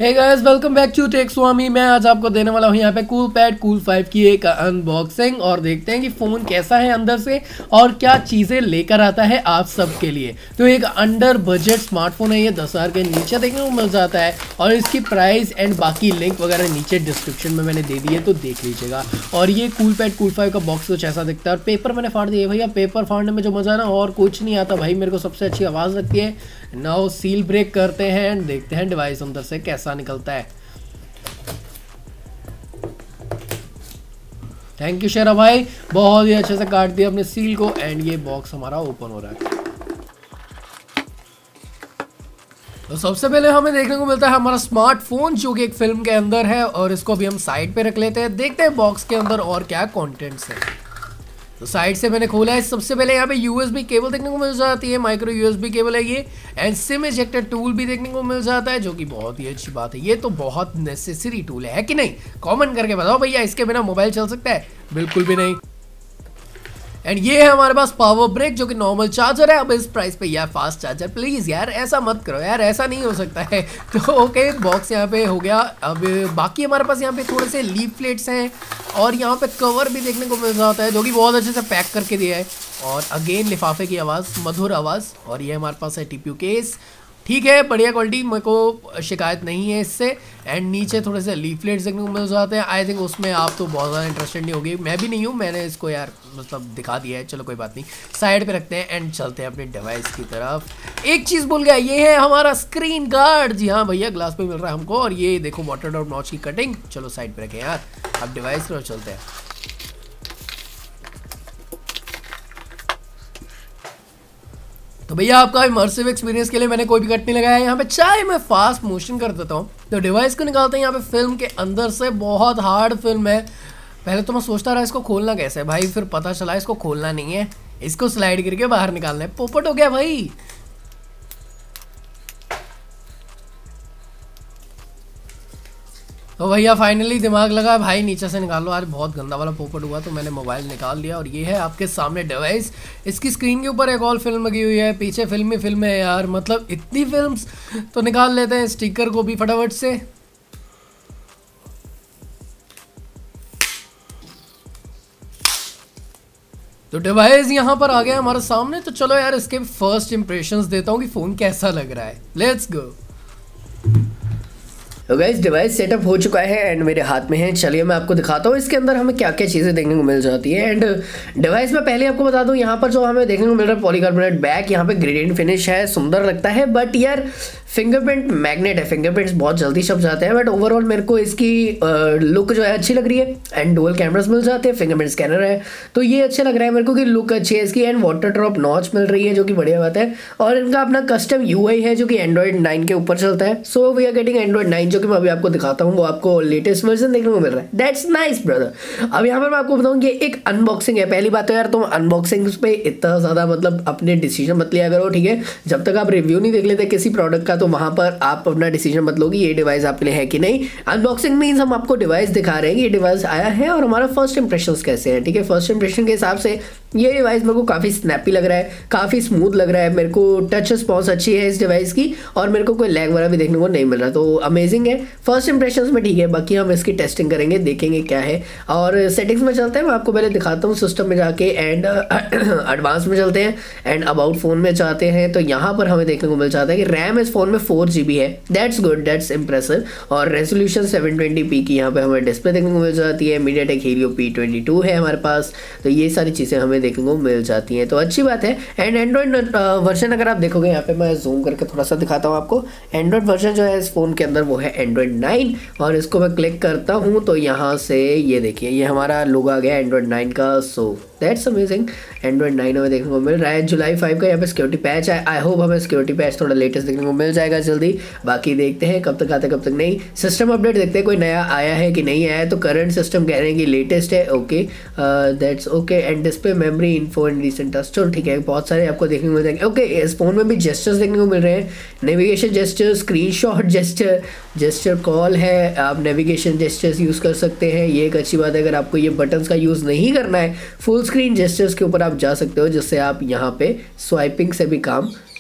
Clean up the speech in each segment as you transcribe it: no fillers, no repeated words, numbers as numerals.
Hey guys welcome back to tech Swami. मैं आज आपको देने वाला हूँ यहाँ पे कूलपैड कूल 5 की एक अनबॉक्सिंग और देखते हैं कि फ़ोन कैसा है अंदर से और क्या चीज़ें लेकर आता है आप सब के लिए। तो एक अंडर बजट स्मार्टफोन है, ये 10,000 के नीचे देखने को मिल जाता है और इसकी प्राइस एंड बाकी लिंक वगैरह नीचे डिस्क्रिप्शन में मैंने दे दी है, तो देख लीजिएगा। और ये कूलपैड कूल 5 का बॉक्स कुछ ऐसा दिखता है और पेपर मैंने फाड़ दिया भैया। पेपर फाड़ने में जो मज़ा ना और कुछ नहीं आता भाई, मेरे को सबसे अच्छी आवाज़ लगती है। नाउ सील ब्रेक करते हैं एंड देखते हैं डिवाइस अंदर से कैसा निकलता है। थैंक यू शेरा भाई, बहुत ही अच्छे से काट दिया अपने सील को एंड ये बॉक्स हमारा ओपन हो रहा है। तो सबसे पहले हमें देखने को मिलता है हमारा स्मार्टफोन जो कि एक फिल्म के अंदर है और इसको भी हम साइड पे रख लेते हैं। देखते हैं बॉक्स के अंदर और क्या कंटेंट्स है। तो साइड से मैंने खोला है। सबसे पहले यहाँ पे यूएसबी केबल देखने को मिल जाती है, माइक्रो यूएसबी केबल है ये, एंड सिम इजेक्टर टूल भी देखने को मिल जाता है जो कि बहुत ही अच्छी बात है। ये तो बहुत नेसेसरी टूल है कि नहीं? कमेंट करके बताओ भैया, इसके बिना मोबाइल चल सकता है? बिल्कुल भी नहीं। एंड ये है हमारे पास पावर ब्रेक जो कि नॉर्मल चार्जर है। अब इस प्राइस पे यार फास्ट चार्जर प्लीज यार, ऐसा मत करो यार, ऐसा नहीं हो सकता है। तो ओके, बॉक्स यहाँ पे हो गया। अब बाकी हमारे पास यहाँ पे थोड़े से लीफलेट्स हैं और यहाँ पे कवर भी देखने को मिल जाता है जो कि बहुत अच्छे से पैक करके दिया है। और अगेन लिफाफे की आवाज़, मधुर आवाज़। और ये हमारे पास है टीपीयू केस, ठीक है, बढ़िया क्वालिटी, मेरे को शिकायत नहीं है इससे। एंड नीचे थोड़े से लीफलेट्स देखने को मिल जाते हैं। आई थिंक उसमें आप तो बहुत ज़्यादा इंटरेस्टेड नहीं होगी, मैं भी नहीं हूँ, मैंने इसको यार मतलब दिखा दिया है। चलो कोई बात नहीं, साइड पे रखते हैं एंड चलते हैं अपने डिवाइस की तरफ। एक चीज़ भूल गया, ये है हमारा स्क्रीन गार्ड। जी हाँ भैया, ग्लास पे मिल रहा है हमको। और ये देखो वाटर ड्रॉप नॉच की कटिंग। चलो साइड पे रखें यार, अब डिवाइस की तरफ चलते हैं। तो भैया आपका इमर्सिव एक्सपीरियंस के लिए मैंने कोई भी कट नहीं लगाया है यहाँ पे। चाहे मैं फास्ट मोशन कर देता हूँ। तो डिवाइस को निकालते हैं यहाँ पे फिल्म के अंदर से। बहुत हार्ड फिल्म है। पहले तो मैं सोचता रहा इसको खोलना कैसे है भाई, फिर पता चला इसको खोलना नहीं है, इसको स्लाइड करके बाहर निकालना है। पोपट हो गया भाई। तो भैया फाइनली दिमाग लगा भाई, नीचे से निकालो। आज बहुत गंदा वाला पोपट हुआ तो मैंने मोबाइल निकाल लिया और ये है आपके सामने डिवाइस। इसकी स्क्रीन के ऊपर एक और फिल्म लगी हुई है, पीछे फिल्म ही फिल्म है यार, मतलब इतनी फिल्म्स। तो निकाल लेते हैं स्टिकर को भी फटाफट से। तो डिवाइस यहाँ पर आ गया हमारे सामने। तो चलो यार इसके फर्स्ट इंप्रेशंस देता हूँ कि फ़ोन कैसा लग रहा है। Let's go. तो गाइस डिवाइस सेटअप हो चुका है एंड मेरे हाथ में है। चलिए मैं आपको दिखाता हूँ इसके अंदर हमें क्या क्या चीज़ें देखने को मिल जाती है। एंड डिवाइस में पहले आपको बता दूँ, यहाँ पर जो हमें देखने को मिल रहा है पॉलीकार्बोनेट बैक, यहाँ पे ग्रेडियंट फिनिश है, सुंदर लगता है। बट यार फिंगरप्रिंट मैग्नेट है, फिंगरप्रिंट्स बहुत जल्दी छप जाते हैं। बट ओवरऑल मेरे को इसकी लुक जो है अच्छी लग रही है। एंड डुअल कैमरास मिल जाते हैं, फिंगरप्रिंट स्कैनर है, तो ये अच्छा लग रहा है मेरे को कि लुक अच्छी है इसकी। एंड वाटर ड्रॉप नॉच मिल रही है जो कि बढ़िया बात है। और इनका अपना कस्टम यूआई है जो कि एंड्रॉइड 9 के ऊपर चलता है। So we are getting android 9 जो कि मैं अभी आपको दिखाता हूँ, वो आपको लेटेस्ट वर्जन देखने को मिल रहा है। That's nice brother. अब यहाँ पर मैं आपको बताऊँ, ये एक अनबॉक्सिंग है। पहली बात तो यार तुम अनबॉक्सिंग पे इतना ज़्यादा मतलब अपने डिसीजन मत लिया करो, ठीक है? जब तक आप रिव्यू नहीं देख लेते किसी प्रोडक्ट का तो वहाँ पर आप अपना डिसीजन मत लो कि ये डिवाइस आपके लिए है कि नहीं। अनबॉक्सिंग मीन्स हम आपको डिवाइस दिखा रहे हैं कि ये डिवाइस आया है और हमारा फर्स्ट इंप्रेशंस कैसे हैं, ठीक है? फर्स्ट इंप्रेशन के हिसाब से ये डिवाइस मेरे को काफ़ी स्नैपी लग रहा है, काफ़ी स्मूथ लग रहा है। मेरे को टच रिस्पॉन्स अच्छी है इस डिवाइस की और मेरे को कोई लैग वगैरह भी देखने को नहीं मिल रहा, तो अमेजिंग है। फर्स्ट इंप्रेशंस में ठीक है, बाकी हम इसकी टेस्टिंग करेंगे, देखेंगे क्या है। और सेटिंग्स में चलते हैं, मैं आपको पहले दिखाता हूँ सिस्टम में जाके। एंड एडवांस में चलते हैं एंड अबाउट फ़ोन में जाते हैं। तो यहाँ पर हमें देखने को मिल जाता है कि रैम इस फ़ोन में 4 GB है। That's good, that's impressive. और रेजोल्यूशन 720p की यहाँ पे हमें डिस्प्ले देखने को मिल जाती है। मीडियाटेक हीलियो P22 है हमारे पास। तो ये सारी चीज़ें हमें देखने को मिल जाती हैं, तो अच्छी बात है। एंड एंड्रॉइड वर्जन अगर आप देखोगे, यहाँ पे मैं जूम करके थोड़ा सा दिखाता हूँ आपको। एंड्रॉइड वर्जन जो है इस फ़ोन के अंदर वो है एंड्रॉइड 9 और इसको मैं क्लिक करता हूँ तो यहाँ से ये देखिए, ये हमारा लोगो आ गया एंड्रॉइड 9 का। So that's amazing. एंड्रॉइड 9 हमें देखने को मिल रहा है। जुलाई 5 का यहाँ पे सिक्योरिटी पैच है। आई होप हमें सिक्योरिटी पैच थोड़ा लेटेस्ट देखने को मिल जाएगा जल्दी। बाकी देखते हैं कब तक आता है कब तक नहीं। सिस्टम अपडेट देखते हैं कोई नया आया है कि नहीं आया है। तो करंट सिस्टम कह रहे हैं कि लेटेस्ट है। Okay, that's okay. And display memory info and recent touch, चलो ठीक है, बहुत सारे आपको देखने को मिल जाएंगे। ओके, इस फोन में भी जेस्चर्स देखने को मिल रहे हैं, navigation gesture, screenshot gesture, gesture call है, आप नेविगेशन जेस्चर्स यूज़ कर सकते हैं। ये एक अच्छी बात है। अगर आपको ये बटन्स का यूज़ नहीं करना है, फुल स्क्रीन जेस्चर्स के ऊपर आप जा सकते हो, जिससे आप यहाँ पे स्वाइपिंग से भी काम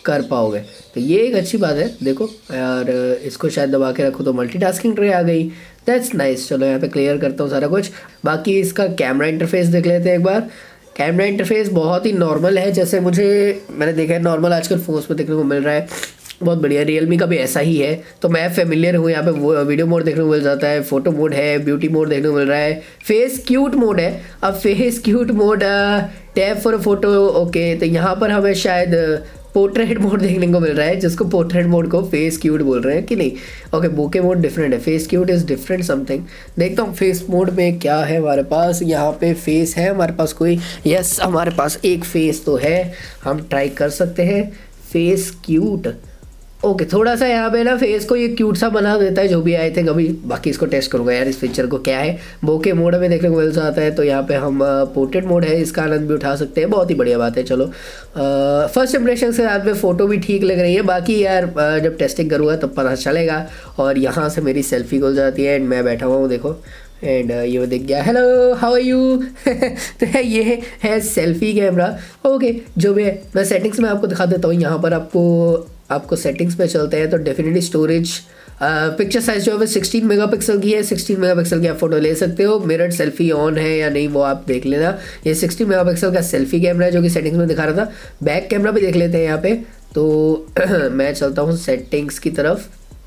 कर पाओगे। तो ये एक अच्छी बात है। देखो यार, इसको शायद दबा के रखो तो मल्टीटास्किंग ट्रे आ गई। That's nice. चलो यहाँ पे क्लियर करता हूँ सारा कुछ। बाकी इसका कैमरा इंटरफेस देख लेते हैं एक बार। कैमरा इंटरफेस बहुत ही नॉर्मल है, जैसे मैंने देखा है नॉर्मल आजकल फ़ोन्स पे देखने को मिल रहा है। बहुत बढ़िया। रियलमी का भी ऐसा ही है, तो मैं फेमिलियर हूँ। यहाँ पे वो वीडियो मोड देखने को मिल जाता है, फोटो मोड है, ब्यूटी मोड देखने को मिल रहा है, फेस क्यूट मोड है। अब face cute mode tap for photo, okay. तो यहाँ पर हमें शायद पोर्ट्रेट मोड देखने को मिल रहा है, जिसको पोर्ट्रेट मोड को फेस क्यूट बोल रहे हैं कि नहीं। ओके, बोके मोड डिफरेंट है, face cute is different something. देखता हूँ फेस मोड में क्या है हमारे पास। यहाँ पे फेस है हमारे पास कोई, यस हमारे पास एक फेस तो है, हम ट्राई कर सकते हैं। Face cute, okay. थोड़ा सा यहाँ पे ना फेस को ये क्यूट सा बना देता है जो भी आए थे कभी। बाकी इसको टेस्ट करूँगा यार, इस फीचर को क्या है। बोके मोड में देखने को मिल जाता है, तो यहाँ पे हम पोर्ट्रेट मोड है, इसका आनंद भी उठा सकते हैं। बहुत ही बढ़िया बात है। चलो फर्स्ट इंप्रेशन से साथ में फ़ोटो भी ठीक लग रही है। बाकी यार जब टेस्टिंग करूँगा तब पता चलेगा। और यहाँ से मेरी सेल्फी खुल जाती है एंड मैं बैठा हुआ हूँ, देखो। एंड ये दिख गया, हेलो हाउ आर यू। तो ये है सेल्फी कैमरा, ओके। जो भी है मैं सेटिंग्स में आपको दिखा देता हूँ। यहाँ पर आपको सेटिंग्स पे चलते हैं तो डेफिनेटली स्टोरेज पिक्चर साइज जो है 16 मेगापिक्सल की है। 16 मेगापिक्सल की आप फोटो ले सकते हो। मिरर सेल्फी ऑन है या नहीं वो आप देख लेना। ये 16 मेगापिक्सल का सेल्फी कैमरा है जो कि सेटिंग्स में दिखा रहा था। बैक कैमरा भी देख लेते हैं यहाँ पे। तो मैं चलता हूँ सेटिंग्स की तरफ,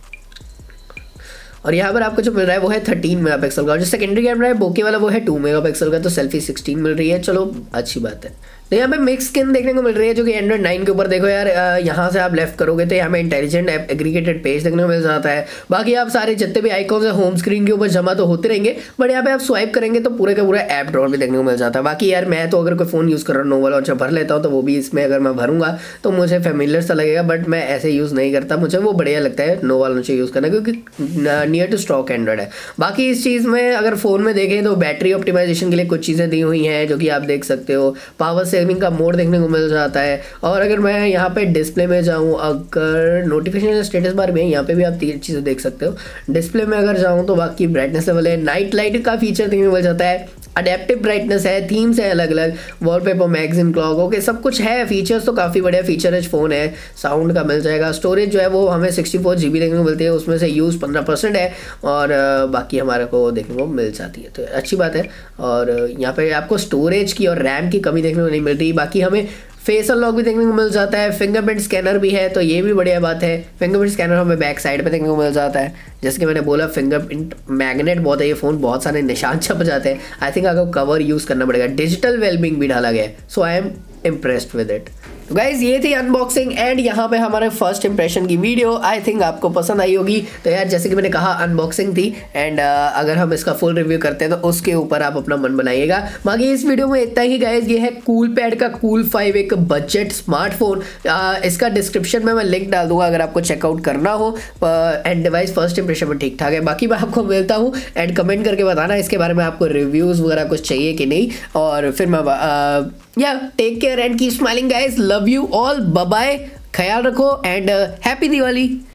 और यहाँ पर आपको जो मिल रहा है वो है 13 मेगापिक्सल का। और जो सेकेंडरी कैमरा है बोके वाला वो है 2 मेगापिक्सल का। तो सेल्फी 16 मिल रही है, चलो अच्छी बात है। तो यहाँ पे मिक्स स्किन देखने को मिल रही है जो कि एंड्रॉइड 9 के ऊपर। देखो यार, यहाँ से आप लेफ्ट करोगे तो यहाँ पे इंटेलिजेंट ऐप एग्रीगेटेड पेज देखने को मिल जाता है। बाकी आप सारे जितने भी आइकॉन्स है होम स्क्रीन के ऊपर जमा तो होते रहेंगे, बट यहाँ पे आप स्वाइप करेंगे तो पूरे का पूरा ऐप ड्रॉर भी देखने को मिल जाता है। बाकी यार मैं तो अगर कोई फ़ोन यूज़ कर रहा हूँ नोवा लॉन्चर भर लेता हूँ, तो वो भी इसमें अगर मैं भरूंगा तो मुझे फेमिलियर सा लगेगा, बट मैं ऐसे यूज़ नहीं करता। मुझे वो बढ़िया लगता है नोवा लॉन्चर यूज़ करना, क्योंकि नियर टू स्टॉक एंड्रॉइड है। बाकी इस चीज़ में अगर फ़ोन में देखें तो बैटरी ऑप्टिमाइजेशन के लिए कुछ चीज़ें दी हुई हैं जो कि आप देख सकते हो। पावर सेविंग का मोड देखने को मिल जाता है। और अगर मैं यहाँ पे डिस्प्ले में जाऊँ, अगर नोटिफिकेशन स्टेटस बार में यहाँ पे भी आप 3 चीज़ें देख सकते हो। डिस्प्ले में अगर जाऊँ तो बाकी ब्राइटनेस लेवल है, नाइट लाइट का फीचर देखने को मिल जाता है, अडेप्टिव ब्राइटनेस है, थीम्स है अलग अलग, वॉलपेपर, मैगजीन क्लॉक, ओके सब कुछ है। फीचर्स तो काफ़ी बढ़िया फीचर फ़ोन है। साउंड का मिल जाएगा। स्टोरेज जो है वो हमें 64 GB देखने को मिलती है, उसमें से यूज़ 15% है, और बाकी हमारे को देखने को मिल जाती है, तो अच्छी बात है। और यहाँ पे आपको स्टोरेज की और रैम की कमी देखने को नहीं मिल रही। बाकी हमें फेस अनलॉक भी देखने को मिल जाता है, फिंगरप्रिंट स्कैनर भी है, तो ये भी बढ़िया बात है। फिंगरप्रिंट स्कैनर हमें बैक साइड पे देखने को मिल जाता है। जैसे कि मैंने बोला फिंगरप्रिंट मैग्नेट बहुत है ये फ़ोन, बहुत सारे निशान छप जाते हैं। आई थिंक आपको कवर यूज़ करना पड़ेगा। डिजिटल वेलबींग भी डाला गया है, so I am impressed with it. तो गाइज ये थी अनबॉक्सिंग एंड यहाँ पे हमारे फर्स्ट इंप्रेशन की वीडियो। आई थिंक आपको पसंद आई होगी। तो यार जैसे कि मैंने कहा अनबॉक्सिंग थी, एंड अगर हम इसका फुल रिव्यू करते हैं तो उसके ऊपर आप अपना मन बनाइएगा। बाकी इस वीडियो में इतना ही गाइज। ये है कूलपैड का कूल 5, एक बजट स्मार्टफोन। इसका डिस्क्रिप्शन में मैं लिंक डाल दूंगा अगर आपको चेकआउट करना हो। एंड डिवाइस फर्स्ट इंप्रेशन में ठीक ठाक है। बाकी मैं आपको मिलता हूँ एंड कमेंट करके बताना इसके बारे में आपको रिव्यूज़ वगैरह कुछ चाहिए कि नहीं। और फिर मैं take care and keep smiling guys. Love you all, bye bye, ख्याल रखो एंड हैप्पी दिवाली।